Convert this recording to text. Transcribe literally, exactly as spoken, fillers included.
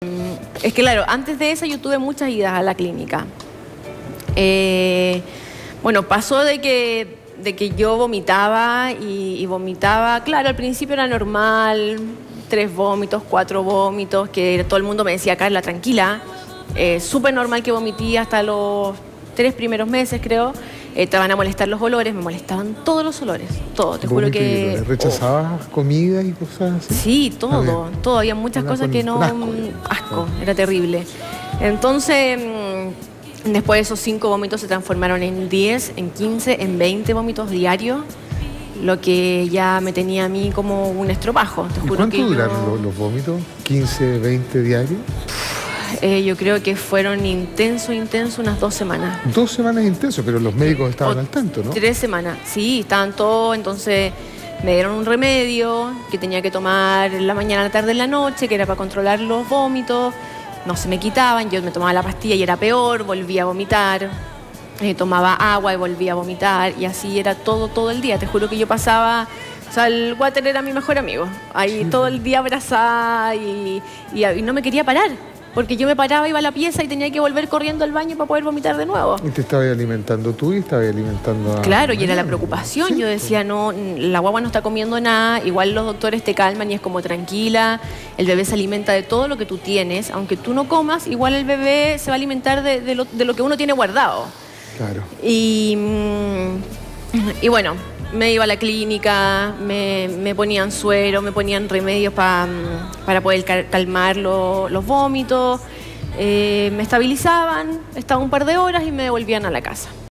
Es que claro, antes de eso yo tuve muchas idas a la clínica. Eh, bueno, pasó de que, de que yo vomitaba y, y vomitaba, claro, al principio era normal, tres vómitos, cuatro vómitos, que todo el mundo me decía, Carla, tranquila, eh, súper normal que vomité hasta los tres primeros meses, creo. Eh, te van a molestar los olores, me molestaban todos los olores, todo, te juro que... ¿Rechazabas oh. comidas y cosas así? Sí, todo, todo, había muchas cosas que no... Asco, asco, era terrible. Entonces, después de esos cinco vómitos se transformaron en diez, en quince, en veinte vómitos diarios, lo que ya me tenía a mí como un estropajo. Te juro. ¿Y cuánto que duraron yo... los, los vómitos? ¿quince, veinte diarios? Eh, yo creo que fueron intensos, intensos unas dos semanas. Dos semanas intensos, pero los médicos estaban o al tanto, ¿no? Tres semanas, sí, estaban todos, entonces me dieron un remedio que tenía que tomar en la mañana, la tarde, en la noche, que era para controlar los vómitos. No se me quitaban, yo me tomaba la pastilla y era peor, volvía a vomitar. Eh, tomaba agua y volvía a vomitar, y así era todo, todo el día. Te juro que yo pasaba... O sea, el water era mi mejor amigo. Ahí sí. Todo el día abrazada y, y, y no me quería parar. Porque yo me paraba, iba a la pieza y tenía que volver corriendo al baño para poder vomitar de nuevo. ¿Y te estabas alimentando tú y estabas alimentando a... Claro, y era la preocupación. ¿Sí? Yo decía, no, la guagua no está comiendo nada, igual los doctores te calman y es como tranquila, el bebé se alimenta de todo lo que tú tienes, aunque tú no comas, igual el bebé se va a alimentar de, de, lo, de lo que uno tiene guardado. Claro. Y, y bueno, me iba a la clínica, me, me ponían suero, me ponían remedios pa, para poder calmar lo, los vómitos, eh, me estabilizaban, estaba un par de horas y me devolvían a la casa.